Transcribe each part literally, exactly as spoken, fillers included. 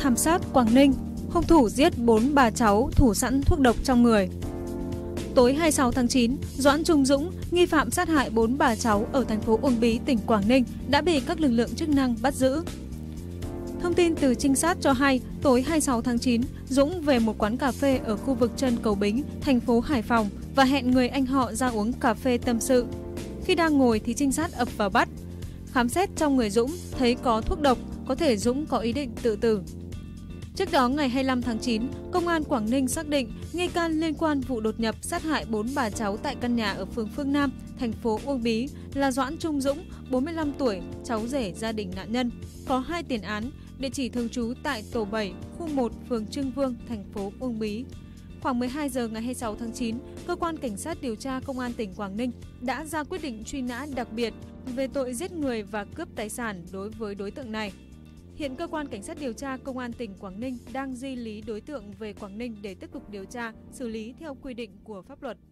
thảm sát Quảng Ninh, hung thủ giết bốn bà cháu thủ sẵn thuốc độc trong người. Tối hai mươi sáu tháng chín, Doãn Trung Dũng, nghi phạm sát hại bốn bà cháu ở thành phố Uông Bí, tỉnh Quảng Ninh đã bị các lực lượng chức năng bắt giữ. Thông tin từ trinh sát cho hay, tối hai mươi sáu tháng chín, Dũng về một quán cà phê ở khu vực chân cầu Bính, thành phố Hải Phòng và hẹn người anh họ ra uống cà phê tâm sự. Khi đang ngồi thì trinh sát ập vào bắt. Khám xét trong người Dũng, thấy có thuốc độc, có thể Dũng có ý định tự tử. Trước đó, ngày hai mươi lăm tháng chín, Công an Quảng Ninh xác định nghi can liên quan vụ đột nhập sát hại bốn bà cháu tại căn nhà ở phường Phương Nam, thành phố Uông Bí là Doãn Trung Dũng, bốn mươi lăm tuổi, cháu rể gia đình nạn nhân, có hai tiền án, địa chỉ thường trú tại tổ bảy, khu một, phường Trưng Vương, thành phố Uông Bí. Khoảng mười hai giờ ngày hai mươi sáu tháng chín, Cơ quan Cảnh sát điều tra Công an tỉnh Quảng Ninh đã ra quyết định truy nã đặc biệt về tội giết người và cướp tài sản đối với đối tượng này. Hiện Cơ quan Cảnh sát điều tra Công an tỉnh Quảng Ninh đang di lý đối tượng về Quảng Ninh để tiếp tục điều tra, xử lý theo quy định của pháp luật.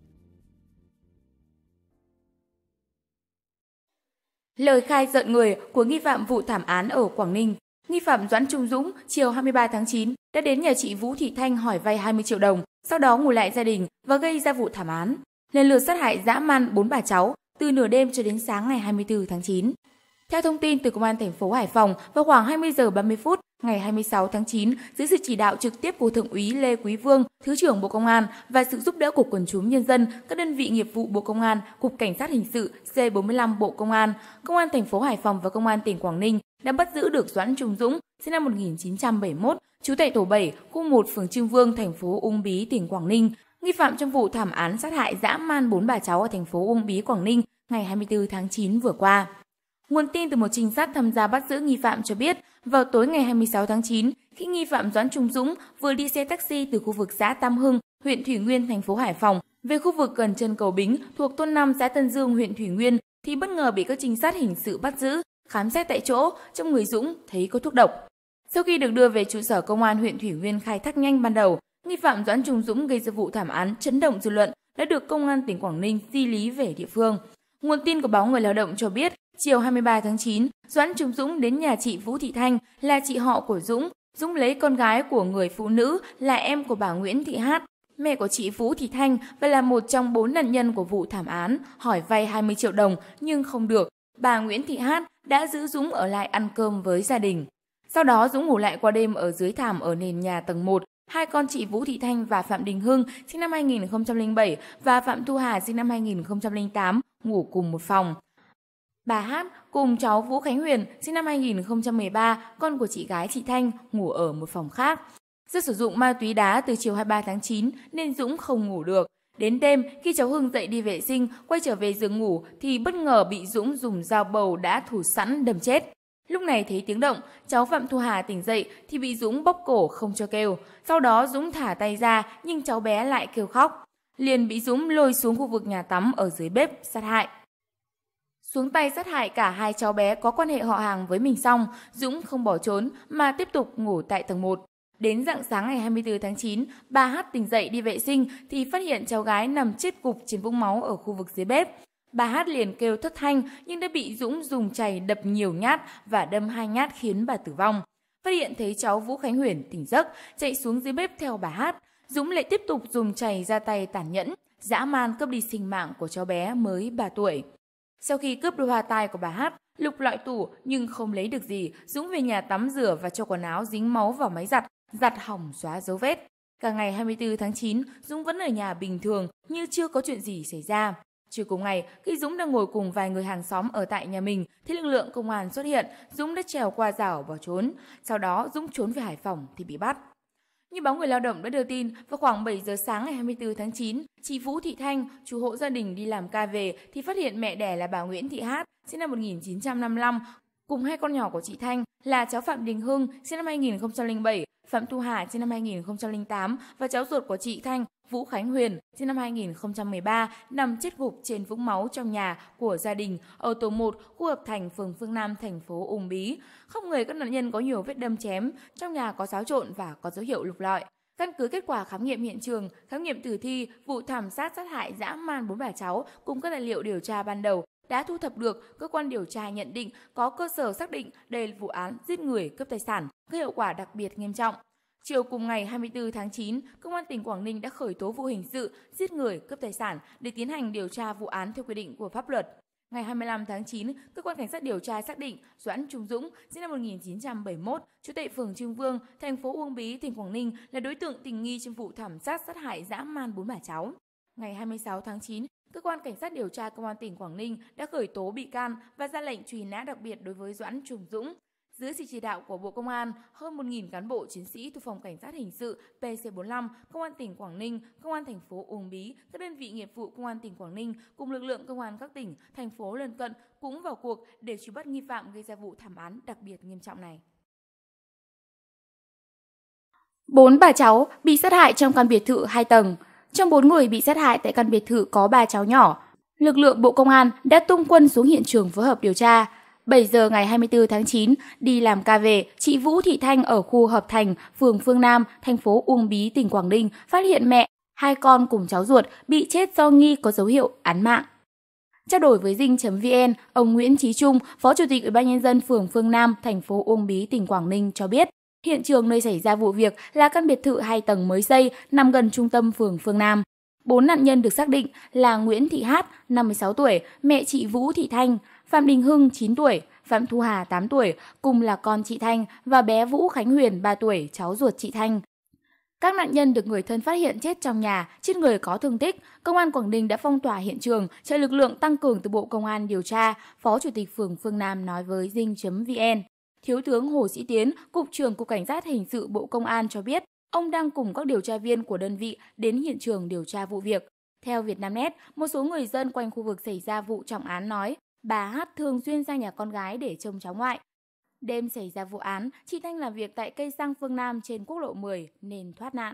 Lời khai rợn người của nghi phạm vụ thảm án ở Quảng Ninh. Nghi phạm Doãn Trung Dũng chiều hai mươi ba tháng chín đã đến nhà chị Vũ Thị Thanh hỏi vay hai mươi triệu đồng, sau đó ngủ lại gia đình và gây ra vụ thảm án. Lần lượt sát hại dã man bốn bà cháu từ nửa đêm cho đến sáng ngày hai mươi tư tháng chín. Theo thông tin từ Công an thành phố Hải Phòng, vào khoảng hai mươi giờ ba mươi phút ngày hai mươi sáu tháng chín, dưới sự chỉ đạo trực tiếp của Thượng úy Lê Quý Vương, Thứ trưởng Bộ Công an và sự giúp đỡ của quần chúng nhân dân, các đơn vị nghiệp vụ Bộ Công an, Cục Cảnh sát Hình sự C bốn mươi lăm Bộ Công an, Công an thành phố Hải Phòng và Công an tỉnh Quảng Ninh đã bắt giữ được Doãn Trung Dũng, sinh năm một nghìn chín trăm bảy mươi mốt, trú tại tổ bảy, khu một, phường Trưng Vương, thành phố Uông Bí, tỉnh Quảng Ninh, nghi phạm trong vụ thảm án sát hại dã man bốn bà cháu ở thành phố Uông Bí, Quảng Ninh ngày hai mươi tư tháng chín vừa qua. Nguồn tin từ một trinh sát tham gia bắt giữ nghi phạm cho biết, vào tối ngày hai mươi sáu tháng chín, khi nghi phạm Doãn Trung Dũng vừa đi xe taxi từ khu vực xã Tam Hưng, huyện Thủy Nguyên, thành phố Hải Phòng về khu vực gần chân cầu Bính thuộc thôn năm, xã Tân Dương, huyện Thủy Nguyên thì bất ngờ bị các trinh sát hình sự bắt giữ. Khám xét tại chỗ, trong người Dũng thấy có thuốc độc. Sau khi được đưa về trụ sở công an huyện Thủy Nguyên khai thác nhanh ban đầu, nghi phạm Doãn Trung Dũng gây ra vụ thảm án chấn động dư luận đã được Công an tỉnh Quảng Ninh di lý về địa phương. Nguồn tin của báo Người Lao động cho biết, chiều hai mươi ba tháng chín, Doãn Trung Dũng đến nhà chị Vũ Thị Thanh là chị họ của Dũng. Dũng lấy con gái của người phụ nữ là em của bà Nguyễn Thị Hát, mẹ của chị Vũ Thị Thanh và là một trong bốn nạn nhân của vụ thảm án, hỏi vay hai mươi triệu đồng nhưng không được. Bà Nguyễn Thị Hát đã giữ Dũng ở lại ăn cơm với gia đình. Sau đó Dũng ngủ lại qua đêm ở dưới thảm ở nền nhà tầng một. Hai con chị Vũ Thị Thanh và Phạm Đình Hưng sinh năm hai nghìn không trăm lẻ bảy và Phạm Thu Hà sinh năm hai nghìn không trăm lẻ tám ngủ cùng một phòng. Bà Hát cùng cháu Vũ Khánh Huyền sinh năm hai nghìn không trăm mười ba, con của chị gái chị Thanh, ngủ ở một phòng khác. Do sử dụng ma túy đá từ chiều hai mươi ba tháng chín nên Dũng không ngủ được. Đến đêm, khi cháu Hưng dậy đi vệ sinh, quay trở về giường ngủ thì bất ngờ bị Dũng dùng dao bầu đã thủ sẵn đâm chết. Lúc này thấy tiếng động, cháu Phạm Thu Hà tỉnh dậy thì bị Dũng bóp cổ không cho kêu. Sau đó Dũng thả tay ra nhưng cháu bé lại kêu khóc. Liền bị Dũng lôi xuống khu vực nhà tắm ở dưới bếp sát hại. Xuống tay sát hại cả hai cháu bé có quan hệ họ hàng với mình xong, Dũng không bỏ trốn mà tiếp tục ngủ tại tầng một. Đến rạng sáng ngày hai mươi tư tháng chín, bà Hát tỉnh dậy đi vệ sinh thì phát hiện cháu gái nằm chết gục trên vũng máu ở khu vực dưới bếp. Bà Hát liền kêu thất thanh nhưng đã bị Dũng dùng chày đập nhiều nhát và đâm hai nhát khiến bà tử vong. Phát hiện thấy cháu Vũ Khánh Huyền tỉnh giấc, chạy xuống dưới bếp theo bà Hát. Dũng lại tiếp tục dùng chày ra tay tàn nhẫn, dã man cướp đi sinh mạng của cháu bé mới ba tuổi. Sau khi cướp đôi hoa tai của bà Hát, lục lọi tủ nhưng không lấy được gì, Dũng về nhà tắm rửa và cho quần áo dính máu vào máy giặt, giặt hỏng xóa dấu vết. Cả ngày hai mươi tư tháng chín, Dũng vẫn ở nhà bình thường như chưa có chuyện gì xảy ra. Chiều cùng ngày, khi Dũng đang ngồi cùng vài người hàng xóm ở tại nhà mình thì lực lượng công an xuất hiện, Dũng đã trèo qua rào bỏ trốn. Sau đó Dũng trốn về Hải Phòng thì bị bắt. Như báo Người Lao động đã đưa tin, vào khoảng bảy giờ sáng ngày hai mươi tư tháng chín, chị Vũ Thị Thanh, chủ hộ gia đình đi làm ca về thì phát hiện mẹ đẻ là bà Nguyễn Thị Hát, sinh năm một nghìn chín trăm năm mươi lăm, cùng hai con nhỏ của chị Thanh là cháu Phạm Đình Hưng, sinh năm hai nghìn không trăm lẻ bảy, Phạm Thu Hà, sinh năm hai nghìn không trăm lẻ tám và cháu ruột của chị Thanh, Vũ Khánh Huyền, sinh năm hai nghìn không trăm mười ba, nằm chết gục trên vũng máu trong nhà của gia đình ở tổ một, khu Hợp Thành, phường Phương Nam, thành phố Uông Bí. Khắp người các nạn nhân có nhiều vết đâm chém, trong nhà có xáo trộn và có dấu hiệu lục lọi. Căn cứ kết quả khám nghiệm hiện trường, khám nghiệm tử thi, vụ thảm sát sát hại dã man bốn bà cháu cùng các tài liệu điều tra ban đầu, đã thu thập được, cơ quan điều tra nhận định có cơ sở xác định đây là vụ án giết người cướp tài sản gây hậu quả đặc biệt nghiêm trọng. Chiều cùng ngày hai mươi tư tháng chín, Công an tỉnh Quảng Ninh đã khởi tố vụ hình sự giết người cướp tài sản để tiến hành điều tra vụ án theo quy định của pháp luật. Ngày hai mươi lăm tháng chín, cơ quan cảnh sát điều tra xác định Doãn Trung Dũng, sinh năm một nghìn chín trăm bảy mươi mốt, trú tại phường Trương Vương, thành phố Uông Bí, tỉnh Quảng Ninh là đối tượng tình nghi trong vụ thảm sát sát hại dã man bốn bà cháu. Ngày hai mươi sáu tháng chín, cơ quan cảnh sát điều tra Công an tỉnh Quảng Ninh đã khởi tố bị can và ra lệnh truy nã đặc biệt đối với Doãn Trung Dũng. Dưới sự chỉ đạo của Bộ Công an, hơn một nghìn cán bộ chiến sĩ thuộc Phòng Cảnh sát Hình sự P C bốn mươi lăm, Công an tỉnh Quảng Ninh, Công an thành phố Uông Bí, các đơn vị nghiệp vụ Công an tỉnh Quảng Ninh cùng lực lượng công an các tỉnh, thành phố lân cận cũng vào cuộc để truy bắt nghi phạm gây ra vụ thảm án đặc biệt nghiêm trọng này. Bốn bà cháu bị sát hại trong căn biệt thự hai tầng. Trong bốn người bị sát hại tại căn biệt thự có ba cháu nhỏ. Lực lượng Bộ Công an đã tung quân xuống hiện trường phối hợp điều tra. bảy giờ ngày hai mươi tư tháng chín, đi làm ca về, chị Vũ Thị Thanh ở khu Hợp Thành, phường Phương Nam, thành phố Uông Bí, tỉnh Quảng Ninh phát hiện mẹ, hai con cùng cháu ruột bị chết do nghi có dấu hiệu án mạng. Trao đổi với Dinh chấm vn, ông Nguyễn Chí Trung, Phó Chủ tịch Ủy ban nhân dân phường Phương Nam, thành phố Uông Bí, tỉnh Quảng Ninh cho biết, hiện trường nơi xảy ra vụ việc là căn biệt thự hai tầng mới xây nằm gần trung tâm phường Phương Nam. Bốn nạn nhân được xác định là Nguyễn Thị Hát, năm mươi sáu tuổi, mẹ chị Vũ Thị Thanh, Phạm Đình Hưng, chín tuổi, Phạm Thu Hà, tám tuổi, cùng là con chị Thanh và bé Vũ Khánh Huyền, ba tuổi, cháu ruột chị Thanh. Các nạn nhân được người thân phát hiện chết trong nhà, trên người có thương tích. Công an Quảng Ninh đã phong tỏa hiện trường, chờ lực lượng tăng cường từ Bộ Công an điều tra, Phó Chủ tịch phường Phương Nam nói với Dinh chấm vn. Thiếu tướng Hồ Sĩ Tiến, Cục trưởng Cục Cảnh sát Hình sự Bộ Công an cho biết, ông đang cùng các điều tra viên của đơn vị đến hiện trường điều tra vụ việc. Theo Vietnamnet, một số người dân quanh khu vực xảy ra vụ trọng án nói, bà Hát thường xuyên sang nhà con gái để trông cháu ngoại. Đêm xảy ra vụ án, chị Thanh làm việc tại cây xăng Phương Nam trên quốc lộ mười nên thoát nạn.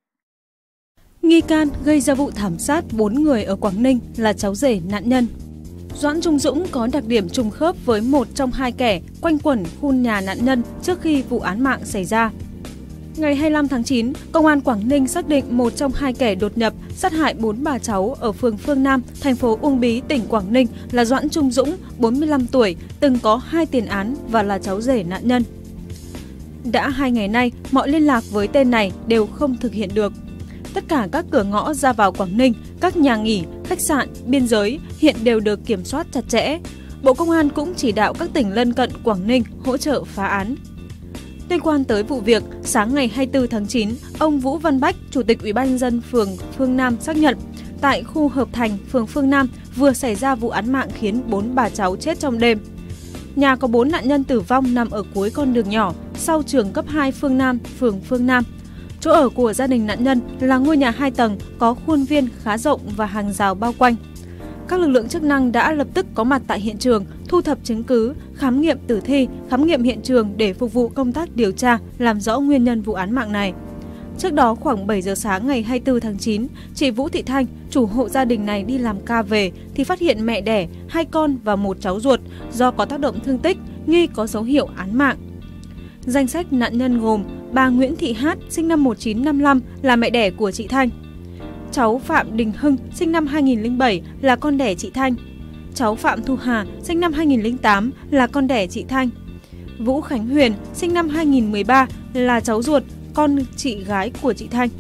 Nghi can gây ra vụ thảm sát bốn người ở Quảng Ninh là cháu rể nạn nhân. Doãn Trung Dũng có đặc điểm trùng khớp với một trong hai kẻ quanh quẩn khu nhà nạn nhân trước khi vụ án mạng xảy ra. Ngày hai mươi lăm tháng chín, Công an Quảng Ninh xác định một trong hai kẻ đột nhập sát hại bốn bà cháu ở phường Phương Nam, thành phố Uông Bí, tỉnh Quảng Ninh là Doãn Trung Dũng, bốn mươi lăm tuổi, từng có hai tiền án và là cháu rể nạn nhân. Đã hai ngày nay, mọi liên lạc với tên này đều không thực hiện được. Tất cả các cửa ngõ ra vào Quảng Ninh, các nhà nghỉ, khách sạn, biên giới hiện đều được kiểm soát chặt chẽ. Bộ Công an cũng chỉ đạo các tỉnh lân cận Quảng Ninh hỗ trợ phá án. Liên quan tới vụ việc, sáng ngày hai mươi tư tháng chín, ông Vũ Văn Bách, Chủ tịch Ủy ban nhân dân phường Phương Nam xác nhận, tại khu Hợp Thành, phường Phương Nam vừa xảy ra vụ án mạng khiến bốn bà cháu chết trong đêm. Nhà có bốn nạn nhân tử vong nằm ở cuối con đường nhỏ sau trường cấp hai Phương Nam, phường Phương Nam. Chỗ ở của gia đình nạn nhân là ngôi nhà hai tầng có khuôn viên khá rộng và hàng rào bao quanh. Các lực lượng chức năng đã lập tức có mặt tại hiện trường, thu thập chứng cứ, khám nghiệm tử thi, khám nghiệm hiện trường để phục vụ công tác điều tra, làm rõ nguyên nhân vụ án mạng này. Trước đó khoảng bảy giờ sáng ngày hai mươi tư tháng chín, chị Vũ Thị Thanh, chủ hộ gia đình này đi làm ca về thì phát hiện mẹ đẻ, hai con và một cháu ruột do có tác động thương tích, nghi có dấu hiệu án mạng. Danh sách nạn nhân gồm bà Nguyễn Thị Hát, sinh năm một nghìn chín trăm năm mươi lăm, là mẹ đẻ của chị Thanh. Cháu Phạm Đình Hưng, sinh năm hai nghìn không trăm lẻ bảy, là con đẻ chị Thanh. Cháu Phạm Thu Hà, sinh năm hai nghìn không trăm lẻ tám, là con đẻ chị Thanh. Vũ Khánh Huyền, sinh năm hai nghìn không trăm mười ba, là cháu ruột, con chị gái của chị Thanh.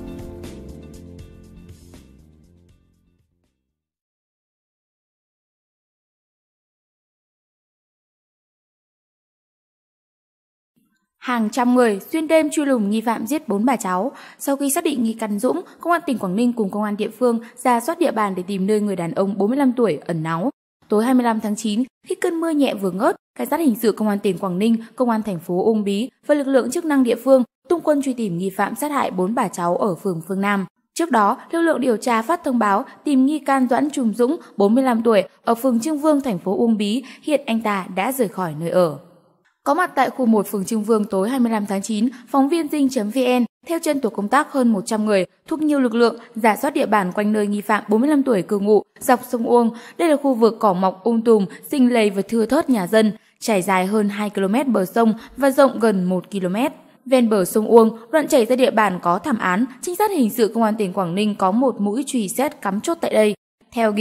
Hàng trăm người xuyên đêm truy lùng nghi phạm giết bốn bà cháu. Sau khi xác định nghi can Dũng, Công an tỉnh Quảng Ninh cùng Công an địa phương rà soát địa bàn để tìm nơi người đàn ông bốn mươi lăm tuổi ẩn náu. Tối hai mươi lăm tháng chín, khi cơn mưa nhẹ vừa ngớt, Cảnh sát hình sự Công an tỉnh Quảng Ninh, Công an thành phố Uông Bí và lực lượng chức năng địa phương tung quân truy tìm nghi phạm sát hại bốn bà cháu ở phường Phương Nam. Trước đó, lực lượng điều tra phát thông báo tìm nghi can Doãn Trung Dũng, bốn mươi lăm tuổi, ở phường Trương Vương, thành phố Uông Bí. Hiện anh ta đã rời khỏi nơi ở. Có mặt tại khu một phường Trương Vương tối hai mươi lăm tháng chín, phóng viên Dinh chấm vn theo chân tổ công tác hơn một trăm người thuộc nhiều lực lượng rà soát địa bàn quanh nơi nghi phạm bốn mươi lăm tuổi cư ngụ dọc sông Uông. Đây là khu vực cỏ mọc um tùm, sinh lầy và thưa thớt nhà dân, trải dài hơn hai ki lô mét bờ sông và rộng gần một ki lô mét. Ven bờ sông Uông, đoạn chảy ra địa bàn có thảm án, trinh sát hình sự Công an tỉnh Quảng Ninh có một mũi truy xét cắm chốt tại đây. Theo ghi nhận,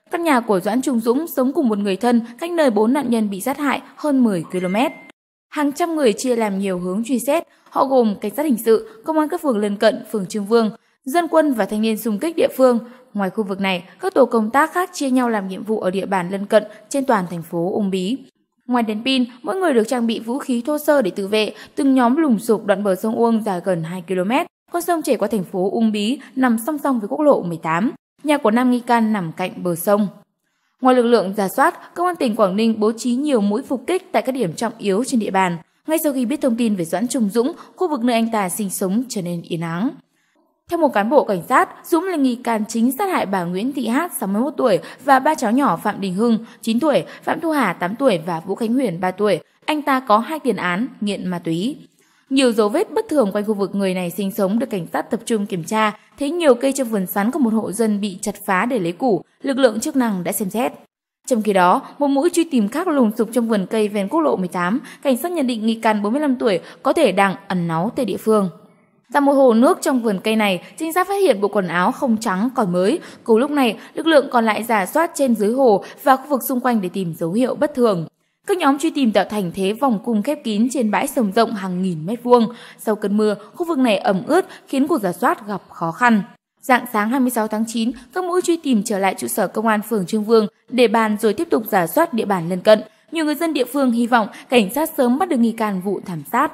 Căn nhà của Doãn Trung Dũng sống cùng một người thân cách nơi bốn nạn nhân bị sát hại hơn mười ki lô mét. Hàng trăm người chia làm nhiều hướng truy xét, họ gồm cảnh sát hình sự, công an các phường lân cận, phường Trương Vương, dân quân và thanh niên xung kích địa phương. Ngoài khu vực này, các tổ công tác khác chia nhau làm nhiệm vụ ở địa bàn lân cận trên toàn thành phố Uông Bí. Ngoài đèn pin, mỗi người được trang bị vũ khí thô sơ để tự vệ. Từng nhóm lùng sục đoạn bờ sông Uông dài gần hai ki lô mét. Con sông chảy qua thành phố Uông Bí nằm song song với quốc lộ mười tám. Nhà của năm nghi can nằm cạnh bờ sông. Ngoài lực lượng rà soát, Công an tỉnh Quảng Ninh bố trí nhiều mũi phục kích tại các điểm trọng yếu trên địa bàn. Ngay sau khi biết thông tin về Doãn Trung Dũng, khu vực nơi anh ta sinh sống trở nên yên ắng. Theo một cán bộ cảnh sát, Dũng là nghi can chính sát hại bà Nguyễn Thị Hát, sáu mươi mốt tuổi, và ba cháu nhỏ Phạm Đình Hưng, chín tuổi, Phạm Thu Hà, tám tuổi và Vũ Khánh Huyền, ba tuổi. Anh ta có hai tiền án nghiện ma túy. Nhiều dấu vết bất thường quanh khu vực người này sinh sống được cảnh sát tập trung kiểm tra, thấy nhiều cây trong vườn sắn của một hộ dân bị chặt phá để lấy củ, lực lượng chức năng đã xem xét. Trong khi đó, một mũi truy tìm khác lùng sục trong vườn cây ven quốc lộ mười tám, cảnh sát nhận định nghi can bốn mươi lăm tuổi có thể đang ẩn náu tại địa phương. Tại một hồ nước trong vườn cây này, trinh sát phát hiện bộ quần áo không trắng còn mới. Cùng lúc này, lực lượng còn lại rà soát trên dưới hồ và khu vực xung quanh để tìm dấu hiệu bất thường. Các nhóm truy tìm tạo thành thế vòng cung khép kín trên bãi sông rộng hàng nghìn mét vuông. Sau cơn mưa, khu vực này ẩm ướt khiến cuộc rà soát gặp khó khăn. Rạng sáng hai mươi sáu tháng chín, các mũi truy tìm trở lại trụ sở công an phường Trương Vương để bàn rồi tiếp tục rà soát địa bàn lân cận. Nhiều người dân địa phương hy vọng cảnh sát sớm bắt được nghi can vụ thảm sát.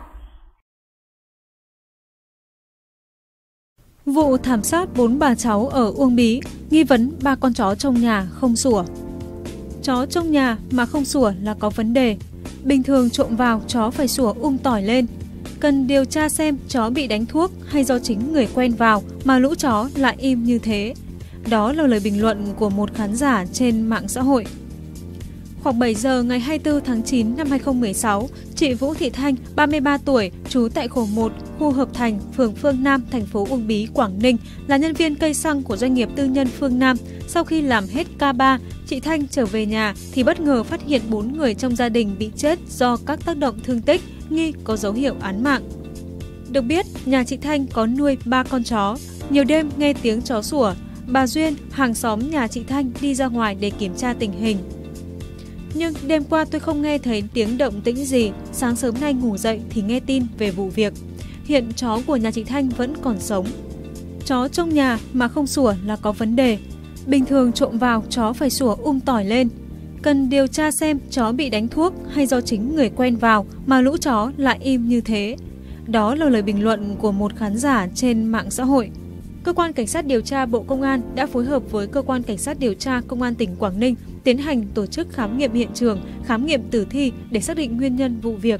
Vụ thảm sát bốn bà cháu ở Uông Bí, nghi vấn ba con chó trong nhà không sủa. Chó trong nhà mà không sủa là có vấn đề. Bình thường trộm vào chó phải sủa um tỏi lên. Cần điều tra xem chó bị đánh thuốc hay do chính người quen vào mà lũ chó lại im như thế. Đó là lời bình luận của một khán giả trên mạng xã hội. Khoảng bảy giờ ngày hai mươi tư tháng chín năm hai nghìn không trăm mười sáu, chị Vũ Thị Thanh, ba mươi ba tuổi, trú tại khổ một, khu Hợp Thành, phường Phương Nam, thành phố Uông Bí, Quảng Ninh, là nhân viên cây xăng của doanh nghiệp tư nhân Phương Nam. Sau khi làm hết ca ba, chị Thanh trở về nhà thì bất ngờ phát hiện bốn người trong gia đình bị chết do các tác động thương tích, nghi có dấu hiệu án mạng. Được biết, nhà chị Thanh có nuôi ba con chó. Nhiều đêm nghe tiếng chó sủa, bà Duyên, hàng xóm nhà chị Thanh đi ra ngoài để kiểm tra tình hình. Nhưng đêm qua tôi không nghe thấy tiếng động tĩnh gì, sáng sớm nay ngủ dậy thì nghe tin về vụ việc. Hiện chó của nhà chị Thanh vẫn còn sống. Chó trong nhà mà không sủa là có vấn đề. Bình thường trộm vào chó phải sủa um tỏi lên. Cần điều tra xem chó bị đánh thuốc hay do chính người quen vào mà lũ chó lại im như thế. Đó là lời bình luận của một khán giả trên mạng xã hội. Cơ quan Cảnh sát điều tra Bộ Công an đã phối hợp với Cơ quan Cảnh sát điều tra Công an tỉnh Quảng Ninh tiến hành tổ chức khám nghiệm hiện trường, khám nghiệm tử thi để xác định nguyên nhân vụ việc.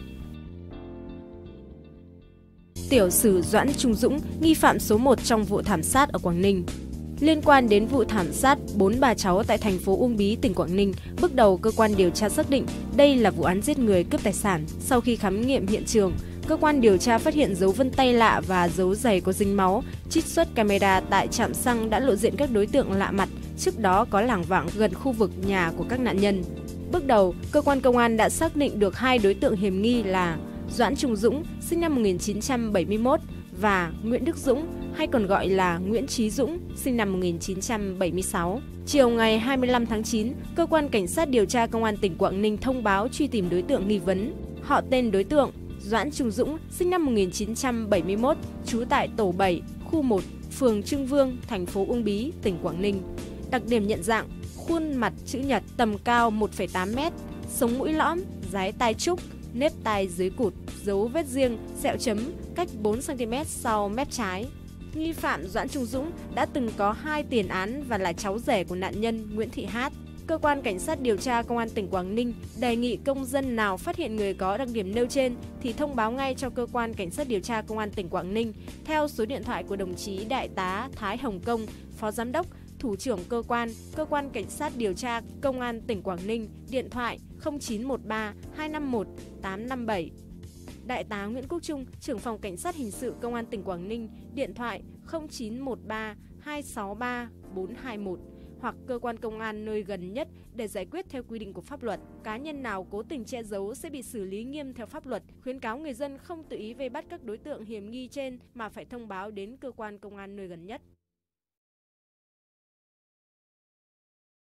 Tiểu sử Doãn Trung Dũng, nghi phạm số một trong vụ thảm sát ở Quảng Ninh. Liên quan đến vụ thảm sát bốn bà cháu tại thành phố Uông Bí, tỉnh Quảng Ninh, bước đầu cơ quan điều tra xác định đây là vụ án giết người cướp tài sản. Sau khi khám nghiệm hiện trường, cơ quan điều tra phát hiện dấu vân tay lạ và dấu giày có dính máu. Trích xuất camera tại trạm xăng đã lộ diện các đối tượng lạ mặt, trước đó có lảng vảng gần khu vực nhà của các nạn nhân. Bước đầu, cơ quan công an đã xác định được hai đối tượng hiểm nghi là Doãn Trung Dũng, sinh năm một nghìn chín trăm bảy mươi mốt, và Nguyễn Đức Dũng, hay còn gọi là Nguyễn Trí Dũng, sinh năm một nghìn chín trăm bảy mươi sáu. Chiều ngày hai mươi lăm tháng chín, Cơ quan Cảnh sát điều tra Công an tỉnh Quảng Ninh thông báo truy tìm đối tượng nghi vấn. Họ tên đối tượng Doãn Trung Dũng, sinh năm một nghìn chín trăm bảy mươi mốt, trú tại tổ bảy, khu một, phường Trương Vương, thành phố Uông Bí, tỉnh Quảng Ninh. Đặc điểm nhận dạng: khuôn mặt chữ nhật, tầm cao một phẩy tám mét, sống mũi lõm, dái tai trúc, nếp tai dưới cụt, dấu vết riêng, sẹo chấm cách bốn xăng ti mét sau mép trái. Nghi phạm Doãn Trung Dũng đã từng có hai tiền án và là cháu rể của nạn nhân Nguyễn Thị Hát. Cơ quan Cảnh sát điều tra Công an tỉnh Quảng Ninh đề nghị công dân nào phát hiện người có đặc điểm nêu trên thì thông báo ngay cho Cơ quan Cảnh sát điều tra Công an tỉnh Quảng Ninh theo số điện thoại của đồng chí Đại tá Thái Hồng Công, Phó Giám đốc, Thủ trưởng Cơ quan, Cơ quan Cảnh sát điều tra Công an tỉnh Quảng Ninh, điện thoại không chín một ba hai năm một tám năm bảy. Đại tá Nguyễn Quốc Trung, trưởng phòng Cảnh sát hình sự Công an tỉnh Quảng Ninh, điện thoại không chín một ba hai sáu ba bốn hai một, hoặc cơ quan công an nơi gần nhất để giải quyết theo quy định của pháp luật. Cá nhân nào cố tình che giấu sẽ bị xử lý nghiêm theo pháp luật. Khuyến cáo người dân không tự ý vây bắt các đối tượng hiểm nghi trên mà phải thông báo đến cơ quan công an nơi gần nhất.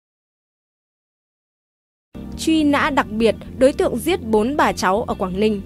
truy nã đặc biệt đối tượng giết bốn bà cháu ở Quảng Ninh.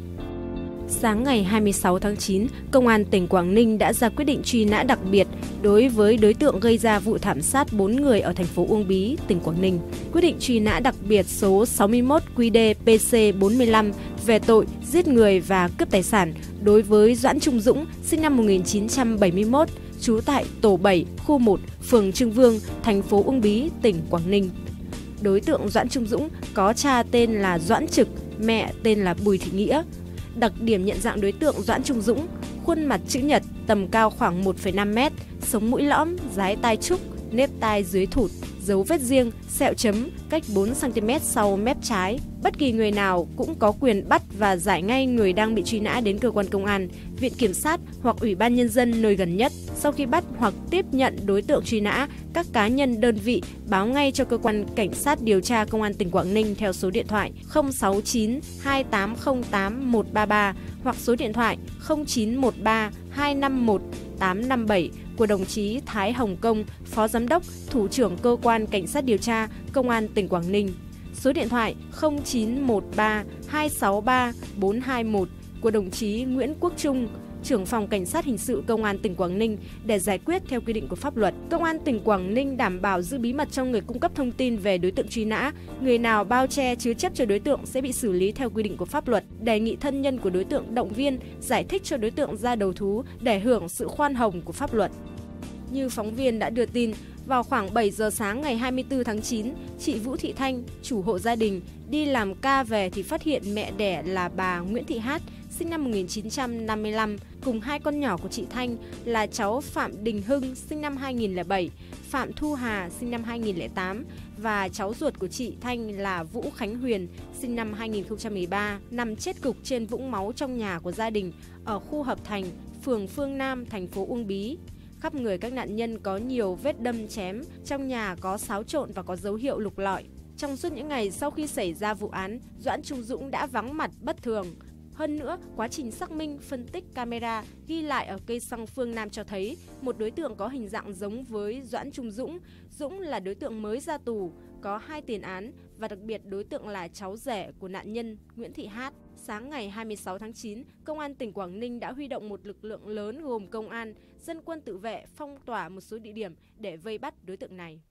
Sáng ngày hai mươi sáu tháng chín, Công an tỉnh Quảng Ninh đã ra quyết định truy nã đặc biệt đối với đối tượng gây ra vụ thảm sát bốn người ở thành phố Uông Bí, tỉnh Quảng Ninh. Quyết định truy nã đặc biệt số sáu mươi mốt Q D P C bốn mươi lăm về tội giết người và cướp tài sản đối với Doãn Trung Dũng, sinh năm một nghìn chín trăm bảy mươi mốt, trú tại tổ bảy, khu một, phường Trưng Vương, thành phố Uông Bí, tỉnh Quảng Ninh. Đối tượng Doãn Trung Dũng có cha tên là Doãn Trực, mẹ tên là Bùi Thị Nghĩa. Đặc điểm nhận dạng đối tượng Doãn Trung Dũng: khuôn mặt chữ nhật, tầm cao khoảng một phẩy năm mét, sống mũi lõm, dái tai trúc, nếp tai dưới thụt, dấu vết riêng, sẹo chấm cách bốn xăng ti mét sau mép trái. Bất kỳ người nào cũng có quyền bắt và giải ngay người đang bị truy nã đến cơ quan công an, viện kiểm sát hoặc ủy ban nhân dân nơi gần nhất. Sau khi bắt hoặc tiếp nhận đối tượng truy nã, các cá nhân đơn vị báo ngay cho cơ quan cảnh sát điều tra Công an tỉnh Quảng Ninh theo số điện thoại không sáu chín hai tám không tám một ba ba hoặc số điện thoại không chín một ba hai năm một tám năm bảy của đồng chí Thái Hồng Công, Phó Giám đốc, Thủ trưởng Cơ quan Cảnh sát điều tra Công an tỉnh Quảng Ninh. Số điện thoại không chín một ba hai sáu ba bốn hai một của đồng chí Nguyễn Quốc Trung, trưởng phòng Cảnh sát hình sự Công an tỉnh Quảng Ninh để giải quyết theo quy định của pháp luật. Công an tỉnh Quảng Ninh đảm bảo giữ bí mật cho người cung cấp thông tin về đối tượng truy nã. Người nào bao che chứa chấp cho đối tượng sẽ bị xử lý theo quy định của pháp luật. Đề nghị thân nhân của đối tượng động viên, giải thích cho đối tượng ra đầu thú để hưởng sự khoan hồng của pháp luật. Như phóng viên đã đưa tin, vào khoảng bảy giờ sáng ngày hai mươi tư tháng chín, chị Vũ Thị Thanh, chủ hộ gia đình, đi làm ca về thì phát hiện mẹ đẻ là bà Nguyễn Thị Hát, sinh năm một nghìn chín trăm năm mươi lăm, cùng hai con nhỏ của chị Thanh là cháu Phạm Đình Hưng, sinh năm hai nghìn không trăm lẻ bảy, Phạm Thu Hà, sinh năm hai nghìn không trăm lẻ tám và cháu ruột của chị Thanh là Vũ Khánh Huyền, sinh năm hai nghìn không trăm mười ba, nằm chết cục trên vũng máu trong nhà của gia đình ở khu Hợp Thành, phường Phương Nam, thành phố Uông Bí. Khắp người các nạn nhân có nhiều vết đâm chém, trong nhà có xáo trộn và có dấu hiệu lục lọi. Trong suốt những ngày sau khi xảy ra vụ án, Doãn Trung Dũng đã vắng mặt bất thường. Hơn nữa, quá trình xác minh, phân tích camera ghi lại ở cây xăng Phương Nam cho thấy một đối tượng có hình dạng giống với Doãn Trung Dũng. Dũng là đối tượng mới ra tù, có hai tiền án và đặc biệt đối tượng là cháu rể của nạn nhân Nguyễn Thị Hát. Sáng ngày hai mươi sáu tháng chín, Công an tỉnh Quảng Ninh đã huy động một lực lượng lớn gồm công an, dân quân tự vệ phong tỏa một số địa điểm để vây bắt đối tượng này.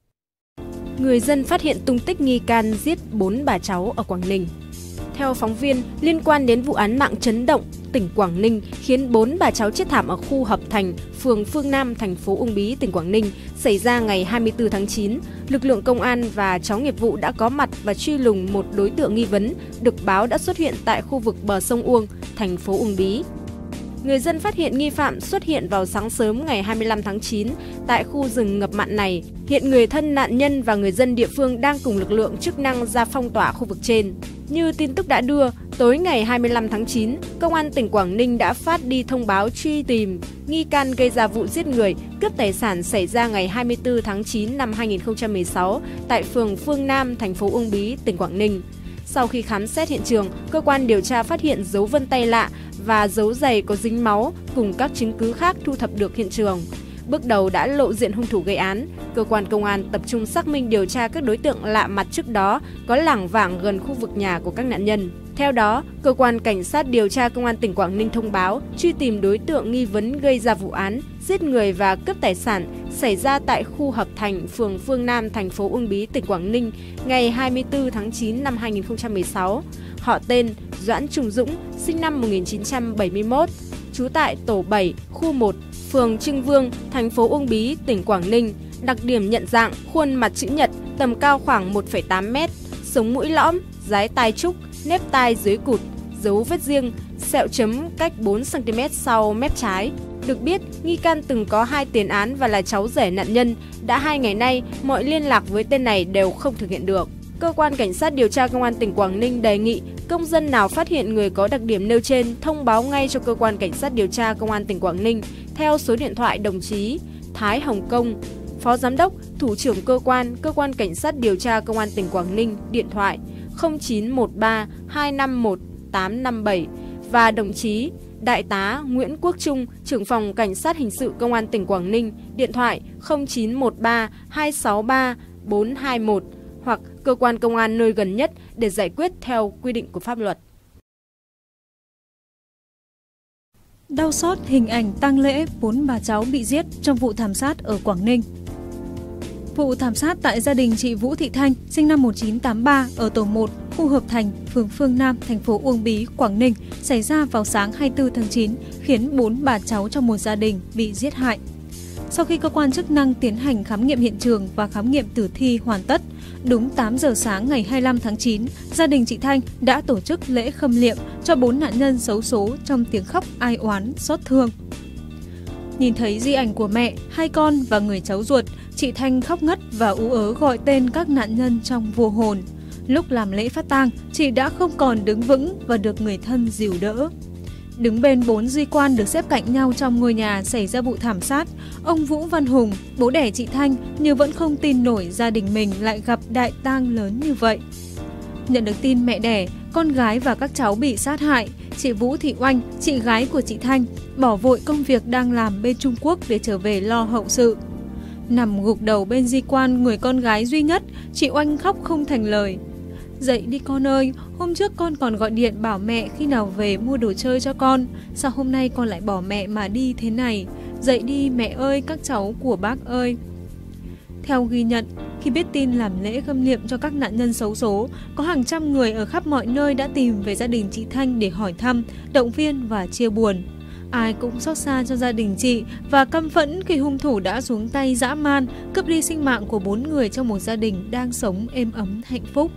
Người dân phát hiện tung tích nghi can giết bốn bà cháu ở Quảng Ninh. Theo phóng viên, liên quan đến vụ án mạng chấn động tỉnh Quảng Ninh khiến bốn bà cháu chết thảm ở khu Hợp Thành, phường Phương Nam, thành phố Uông Bí, tỉnh Quảng Ninh xảy ra ngày hai mươi tư tháng chín, lực lượng công an và cháu nghiệp vụ đã có mặt và truy lùng một đối tượng nghi vấn được báo đã xuất hiện tại khu vực bờ sông Uông, thành phố Uông Bí. Người dân phát hiện nghi phạm xuất hiện vào sáng sớm ngày hai mươi lăm tháng chín tại khu rừng ngập mặn này. Hiện người thân nạn nhân và người dân địa phương đang cùng lực lượng chức năng ra phong tỏa khu vực trên. Như tin tức đã đưa, tối ngày hai mươi lăm tháng chín, Công an tỉnh Quảng Ninh đã phát đi thông báo truy tìm nghi can gây ra vụ giết người, cướp tài sản xảy ra ngày hai mươi tư tháng chín năm hai nghìn không trăm mười sáu tại phường Phương Nam, thành phố Uông Bí, tỉnh Quảng Ninh. Sau khi khám xét hiện trường, cơ quan điều tra phát hiện dấu vân tay lạ và dấu giày có dính máu cùng các chứng cứ khác thu thập được hiện trường. Bước đầu đã lộ diện hung thủ gây án, cơ quan công an tập trung xác minh điều tra các đối tượng lạ mặt trước đó có lảng vảng gần khu vực nhà của các nạn nhân. Theo đó, cơ quan cảnh sát điều tra Công an tỉnh Quảng Ninh thông báo truy tìm đối tượng nghi vấn gây ra vụ án giết người và cướp tài sản xảy ra tại khu Hợp Thành, phường Phương Nam, thành phố Uông Bí, tỉnh Quảng Ninh ngày hai mươi tư tháng chín năm hai nghìn không trăm mười sáu. Họ tên Doãn Trung Dũng, sinh năm một nghìn chín trăm bảy mươi mốt, trú tại tổ bảy, khu một, phường Trưng Vương, thành phố Uông Bí, tỉnh Quảng Ninh. Đặc điểm nhận dạng: khuôn mặt chữ nhật, tầm cao khoảng một phẩy tám mét, sống mũi lõm, dái tai trúc, nếp tai dưới cụt, dấu vết riêng, sẹo chấm cách bốn xăng ti mét sau mép trái. Được biết, nghi can từng có hai tiền án và là cháu rể nạn nhân. Đã hai ngày nay, mọi liên lạc với tên này đều không thực hiện được. Cơ quan Cảnh sát điều tra Công an tỉnh Quảng Ninh đề nghị công dân nào phát hiện người có đặc điểm nêu trên thông báo ngay cho Cơ quan Cảnh sát điều tra Công an tỉnh Quảng Ninh theo số điện thoại đồng chí Thái Hồng Công, Phó Giám đốc, Thủ trưởng Cơ quan, Cơ quan Cảnh sát điều tra Công an tỉnh Quảng Ninh, điện thoại không chín một ba hai năm một tám năm bảy và đồng chí Đại tá Nguyễn Quốc Trung, trưởng phòng Cảnh sát hình sự Công an tỉnh Quảng Ninh, điện thoại không chín một ba hai sáu ba bốn hai một hoặc cơ cơ quan công an nơi gần nhất để giải quyết theo quy định của pháp luật. Đau xót hình ảnh tang lễ bốn bà cháu bị giết trong vụ thảm sát ở Quảng Ninh. Vụ thảm sát tại gia đình chị Vũ Thị Thanh, sinh năm một nghìn chín trăm tám mươi ba, ở tổ một, khu Hợp Thành, phường Phương Nam, thành phố Uông Bí, Quảng Ninh, xảy ra vào sáng hai mươi tư tháng chín, khiến bốn bà cháu trong một gia đình bị giết hại. Sau khi cơ quan chức năng tiến hành khám nghiệm hiện trường và khám nghiệm tử thi hoàn tất, đúng tám giờ sáng ngày hai mươi lăm tháng chín, gia đình chị Thanh đã tổ chức lễ khâm liệm cho bốn nạn nhân xấu số trong tiếng khóc ai oán, xót thương. Nhìn thấy di ảnh của mẹ, hai con và người cháu ruột, chị Thanh khóc ngất và ú ớ gọi tên các nạn nhân trong vô hồn. Lúc làm lễ phát tang, chị đã không còn đứng vững và được người thân dìu đỡ. Đứng bên bốn di quan được xếp cạnh nhau trong ngôi nhà xảy ra vụ thảm sát, ông Vũ Văn Hùng, bố đẻ chị Thanh, như vẫn không tin nổi gia đình mình lại gặp đại tang lớn như vậy. Nhận được tin mẹ đẻ, con gái và các cháu bị sát hại, chị Vũ Thị Oanh, chị gái của chị Thanh, bỏ vội công việc đang làm bên Trung Quốc để trở về lo hậu sự. Nằm gục đầu bên di quan người con gái duy nhất, chị Oanh khóc không thành lời. Dậy đi con ơi, hôm trước con còn gọi điện bảo mẹ khi nào về mua đồ chơi cho con. Sao hôm nay con lại bỏ mẹ mà đi thế này? Dậy đi mẹ ơi, các cháu của bác ơi. Theo ghi nhận, khi biết tin làm lễ khâm liệm cho các nạn nhân xấu số, có hàng trăm người ở khắp mọi nơi đã tìm về gia đình chị Thanh để hỏi thăm, động viên và chia buồn. Ai cũng xót xa cho gia đình chị và căm phẫn khi hung thủ đã xuống tay dã man, cướp đi sinh mạng của bốn người trong một gia đình đang sống êm ấm hạnh phúc.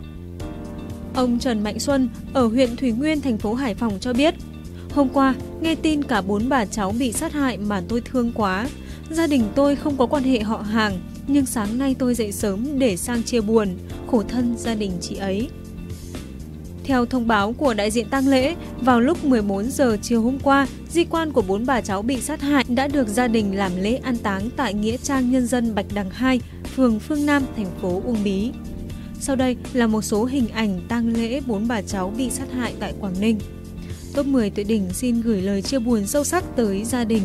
Ông Trần Mạnh Xuân ở huyện Thủy Nguyên, thành phố Hải Phòng cho biết, hôm qua nghe tin cả bốn bà cháu bị sát hại mà tôi thương quá. Gia đình tôi không có quan hệ họ hàng, nhưng sáng nay tôi dậy sớm để sang chia buồn, khổ thân gia đình chị ấy. Theo thông báo của đại diện tang lễ, vào lúc mười bốn giờ chiều hôm qua, di quan của bốn bà cháu bị sát hại đã được gia đình làm lễ an táng tại Nghĩa trang Nhân dân Bạch Đằng hai, phường Phương Nam, thành phố Uông Bí. Sau đây là một số hình ảnh tang lễ bốn bà cháu bị sát hại tại Quảng Ninh. Top mười Tuổi Đỉnh xin gửi lời chia buồn sâu sắc tới gia đình.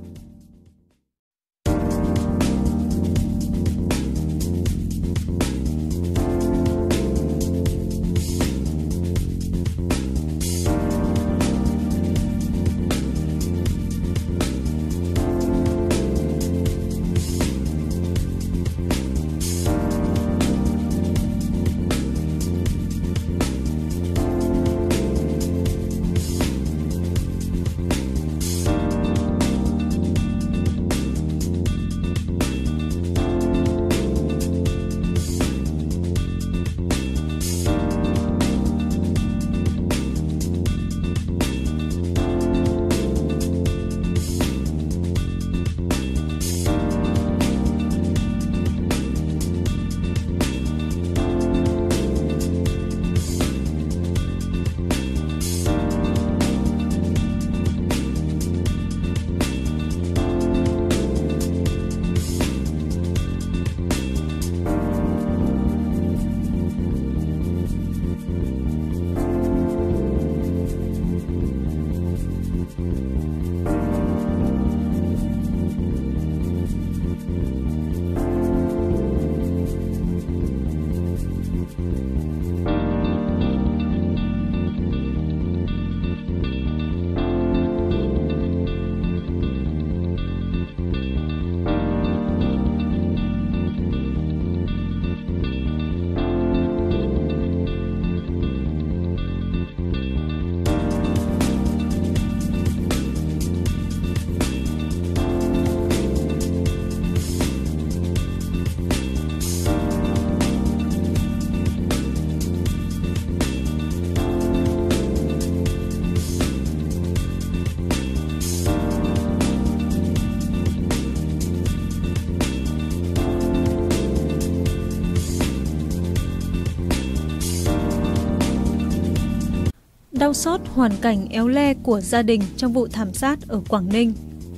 Đau xót hoàn cảnh éo le của gia đình trong vụ thảm sát ở Quảng Ninh.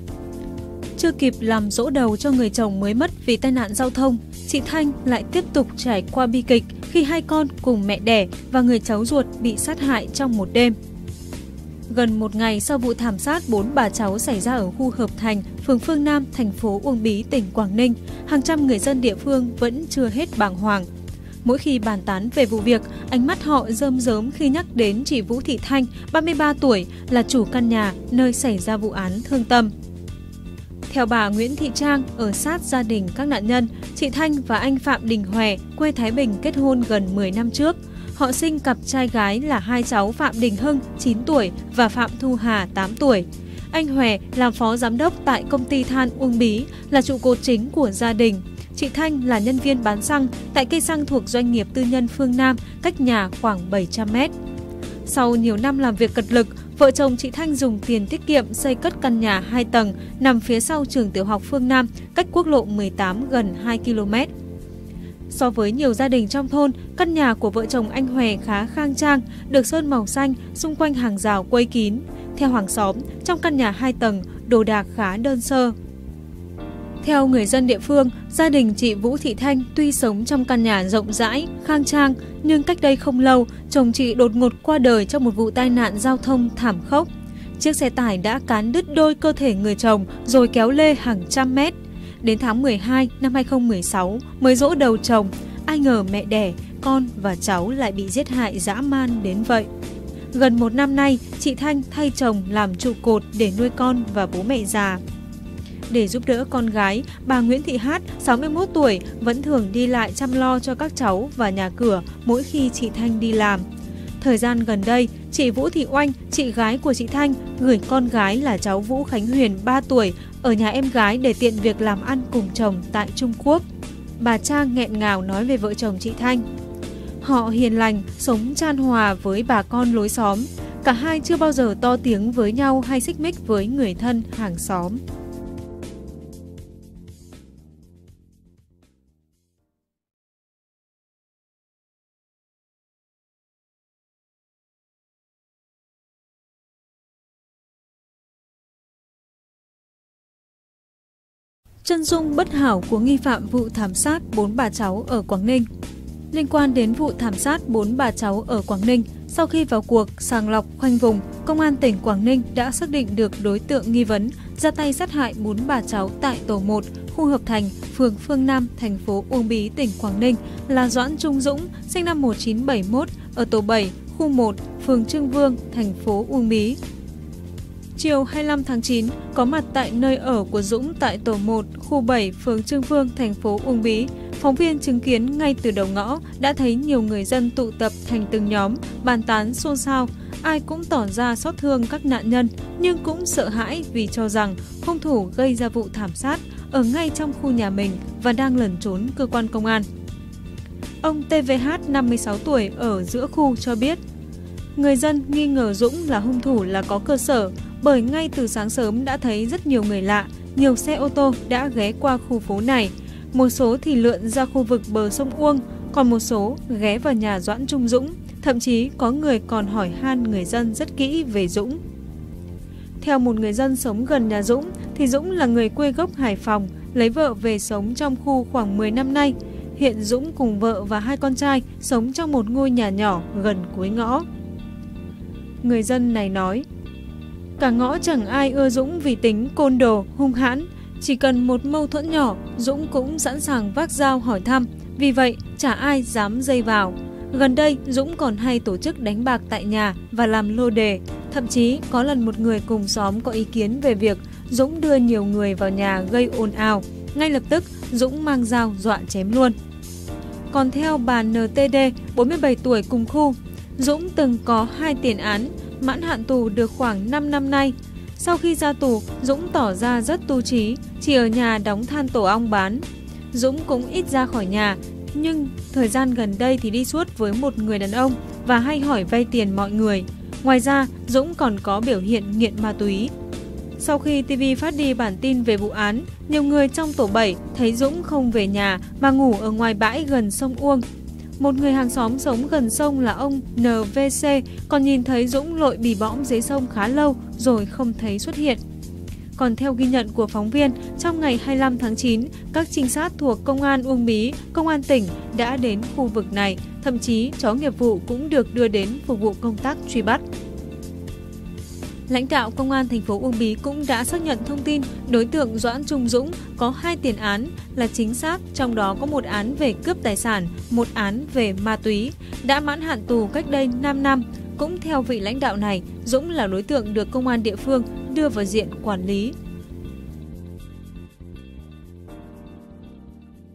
Chưa kịp làm dỗ đầu cho người chồng mới mất vì tai nạn giao thông, chị Thanh lại tiếp tục trải qua bi kịch khi hai con cùng mẹ đẻ và người cháu ruột bị sát hại trong một đêm. Gần một ngày sau vụ thảm sát bốn bà cháu xảy ra ở khu Hợp Thành, phường Phương Nam, thành phố Uông Bí, tỉnh Quảng Ninh, hàng trăm người dân địa phương vẫn chưa hết bàng hoàng. Mỗi khi bàn tán về vụ việc, ánh mắt họ rơm rớm khi nhắc đến chị Vũ Thị Thanh, ba mươi ba tuổi, là chủ căn nhà nơi xảy ra vụ án thương tâm. Theo bà Nguyễn Thị Trang, ở sát gia đình các nạn nhân, chị Thanh và anh Phạm Đình Hòe, quê Thái Bình kết hôn gần mười năm trước. Họ sinh cặp trai gái là hai cháu Phạm Đình Hưng, chín tuổi và Phạm Thu Hà, tám tuổi. Anh Hòe làm phó giám đốc tại công ty than Uông Bí, là trụ cột chính của gia đình. Chị Thanh là nhân viên bán xăng tại cây xăng thuộc doanh nghiệp tư nhân Phương Nam, cách nhà khoảng bảy trăm mét. Sau nhiều năm làm việc cật lực, vợ chồng chị Thanh dùng tiền tiết kiệm xây cất căn nhà hai tầng nằm phía sau trường tiểu học Phương Nam, cách quốc lộ mười tám gần hai ki lô mét. So với nhiều gia đình trong thôn, căn nhà của vợ chồng anh Hòe khá khang trang, được sơn màu xanh, xung quanh hàng rào quây kín. Theo hàng xóm, trong căn nhà hai tầng, đồ đạc khá đơn sơ. Theo người dân địa phương, gia đình chị Vũ Thị Thanh tuy sống trong căn nhà rộng rãi, khang trang, nhưng cách đây không lâu, chồng chị đột ngột qua đời trong một vụ tai nạn giao thông thảm khốc. Chiếc xe tải đã cán đứt đôi cơ thể người chồng rồi kéo lê hàng trăm mét. Đến tháng mười hai năm hai nghìn không trăm mười sáu mới giỗ đầu chồng, ai ngờ mẹ đẻ, con và cháu lại bị giết hại dã man đến vậy. Gần một năm nay, chị Thanh thay chồng làm trụ cột để nuôi con và bố mẹ già. Để giúp đỡ con gái, bà Nguyễn Thị Hát, sáu mươi mốt tuổi, vẫn thường đi lại chăm lo cho các cháu và nhà cửa mỗi khi chị Thanh đi làm. Thời gian gần đây, chị Vũ Thị Oanh, chị gái của chị Thanh, gửi con gái là cháu Vũ Khánh Huyền, ba tuổi, ở nhà em gái để tiện việc làm ăn cùng chồng tại Trung Quốc. Bà Trang nghẹn ngào nói về vợ chồng chị Thanh. Họ hiền lành, sống chan hòa với bà con lối xóm. Cả hai chưa bao giờ to tiếng với nhau hay xích mích với người thân, hàng xóm. Chân dung bất hảo của nghi phạm vụ thảm sát bốn bà cháu ở Quảng Ninh. Liên quan đến vụ thảm sát bốn bà cháu ở Quảng Ninh, sau khi vào cuộc sàng lọc khoanh vùng, Công an tỉnh Quảng Ninh đã xác định được đối tượng nghi vấn ra tay sát hại bốn bà cháu tại tổ một, khu Hợp Thành, phường Phương Nam, thành phố Uông Bí, tỉnh Quảng Ninh là Doãn Trung Dũng, sinh năm một nghìn chín trăm bảy mươi mốt, ở tổ bảy, khu một, phường Trương Vương, thành phố Uông Bí. Chiều hai mươi lăm tháng chín, có mặt tại nơi ở của Dũng tại tổ một, khu bảy, phường Trương Vương, thành phố Uông Bí, phóng viên chứng kiến ngay từ đầu ngõ đã thấy nhiều người dân tụ tập thành từng nhóm, bàn tán xôn xao. Ai cũng tỏ ra xót thương các nạn nhân, nhưng cũng sợ hãi vì cho rằng hung thủ gây ra vụ thảm sát ở ngay trong khu nhà mình và đang lẩn trốn cơ quan công an. Ông tê vê hát, năm mươi sáu tuổi, ở giữa khu cho biết, người dân nghi ngờ Dũng là hung thủ là có cơ sở, bởi ngay từ sáng sớm đã thấy rất nhiều người lạ, nhiều xe ô tô đã ghé qua khu phố này. Một số thì lượn ra khu vực bờ sông Uông, còn một số ghé vào nhà Doãn Trung Dũng. Thậm chí có người còn hỏi han người dân rất kỹ về Dũng. Theo một người dân sống gần nhà Dũng, thì Dũng là người quê gốc Hải Phòng, lấy vợ về sống trong khu khoảng mười năm nay. Hiện Dũng cùng vợ và hai con trai sống trong một ngôi nhà nhỏ gần cuối ngõ. Người dân này nói, cả ngõ chẳng ai ưa Dũng vì tính côn đồ, hung hãn. Chỉ cần một mâu thuẫn nhỏ, Dũng cũng sẵn sàng vác dao hỏi thăm. Vì vậy, chả ai dám dây vào. Gần đây, Dũng còn hay tổ chức đánh bạc tại nhà và làm lô đề. Thậm chí, có lần một người cùng xóm có ý kiến về việc Dũng đưa nhiều người vào nhà gây ồn ào. Ngay lập tức, Dũng mang dao dọa chém luôn. Còn theo bà en tê đê, bốn mươi bảy tuổi cùng khu, Dũng từng có hai tiền án, mãn hạn tù được khoảng năm năm nay. Sau khi ra tù, Dũng tỏ ra rất tu trí, chỉ ở nhà đóng than tổ ong bán. Dũng cũng ít ra khỏi nhà, nhưng thời gian gần đây thì đi suốt với một người đàn ông và hay hỏi vay tiền mọi người. Ngoài ra, Dũng còn có biểu hiện nghiện ma túy. Sau khi ti vi phát đi bản tin về vụ án, nhiều người trong tổ bảy thấy Dũng không về nhà mà ngủ ở ngoài bãi gần sông Uông. Một người hàng xóm sống gần sông là ông en vê xê còn nhìn thấy Dũng lội bì bõm dưới sông khá lâu rồi không thấy xuất hiện. Còn theo ghi nhận của phóng viên, trong ngày hai mươi lăm tháng chín, các trinh sát thuộc Công an Uông Bí, Công an tỉnh đã đến khu vực này, thậm chí chó nghiệp vụ cũng được đưa đến phục vụ công tác truy bắt. Lãnh đạo Công an thành phố Uông Bí cũng đã xác nhận thông tin đối tượng Doãn Trung Dũng có hai tiền án là chính xác, trong đó có một án về cướp tài sản, một án về ma túy, đã mãn hạn tù cách đây năm năm. Cũng theo vị lãnh đạo này, Dũng là đối tượng được công an địa phương đưa vào diện quản lý.